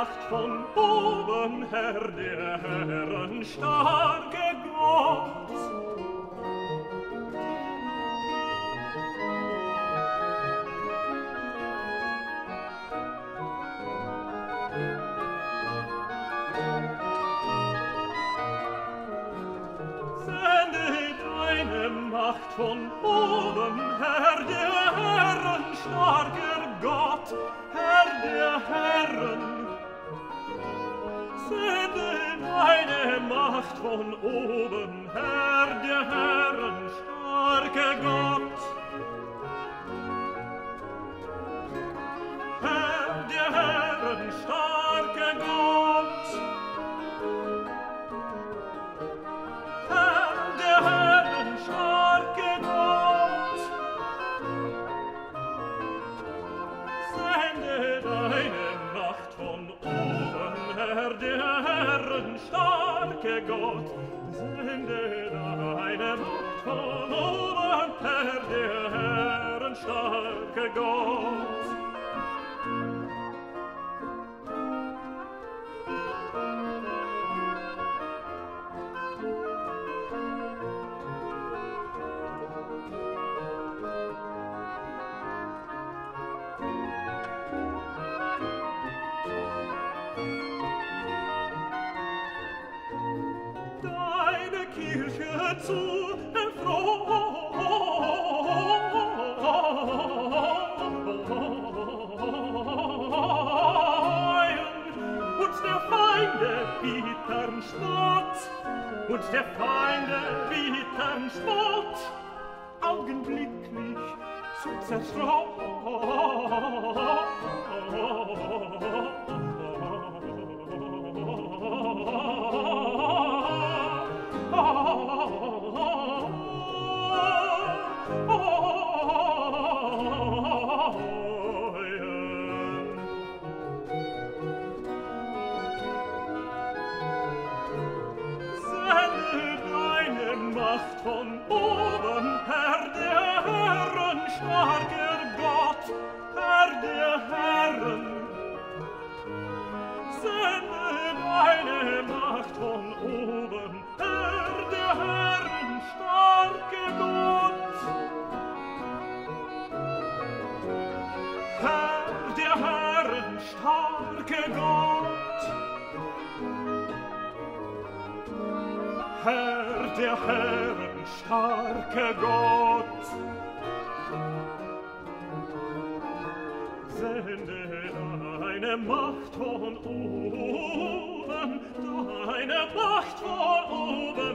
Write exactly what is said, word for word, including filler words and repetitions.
Macht von oben, Herr der Herren, starke Gott. Sende deine Macht von oben, Herr der Herren, starker Gott, Herr der Herren. Sende deine Macht von oben, Herr der Herren, starker Gott. Herr der Herren, starker Gott. Herr der Herren, starker Gott. Sende deine Macht von oben, Herr der Herren, starke Gott. Sende deine Macht von oben, Herr der Herren, starke Gott. Kirche zu erfreuen und der Feinde bittern Spott und der Feinde bittern Spott augenblicklich zu zerstreuen. Von oben, Herr der Herren, starker Gott, Herr der Herren. Sende deine Macht von oben, Herr der Herren, starker Gott. Herr der Herren, starker Gott. Herr der Herren, starker Gott. Sende deine Macht von oben, deine Macht von oben,